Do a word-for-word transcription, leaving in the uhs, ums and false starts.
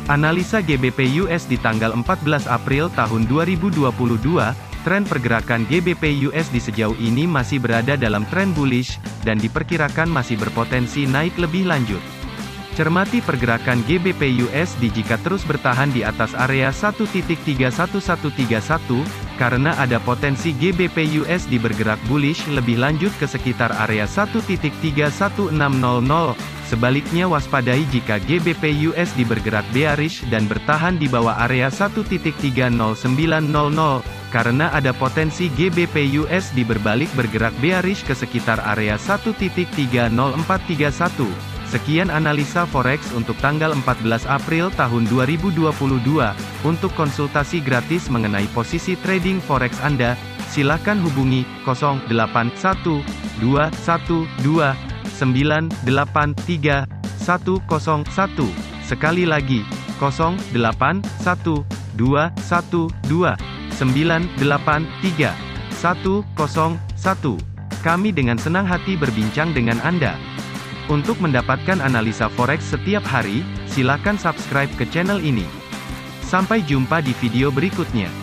Analisa G B P U S D tanggal empat belas April tahun dua ribu dua puluh dua, tren pergerakan G B P U S D sejauh ini masih berada dalam tren bullish, dan diperkirakan masih berpotensi naik lebih lanjut. Cermati pergerakan G B P U S D jika terus bertahan di atas area satu titik tiga satu satu tiga satu, karena ada potensi G B P U S D bergerak bullish lebih lanjut ke sekitar area satu titik tiga satu enam nol nol. Sebaliknya waspadai jika G B P U S D bergerak bearish dan bertahan di bawah area satu titik tiga nol sembilan nol nol, karena ada potensi G B P U S D berbalik bergerak bearish ke sekitar area satu titik tiga nol empat tiga satu. Sekian analisa forex untuk tanggal empat belas April tahun dua ribu dua puluh dua. Untuk konsultasi gratis mengenai posisi trading forex Anda, silakan hubungi nol delapan satu dua satu dua sembilan delapan tiga satu nol satu. Sekali lagi, nol delapan satu dua satu dua sembilan delapan tiga satu nol satu. Kami dengan senang hati berbincang dengan Anda. Untuk mendapatkan analisa forex setiap hari, silakan subscribe ke channel ini. Sampai jumpa di video berikutnya.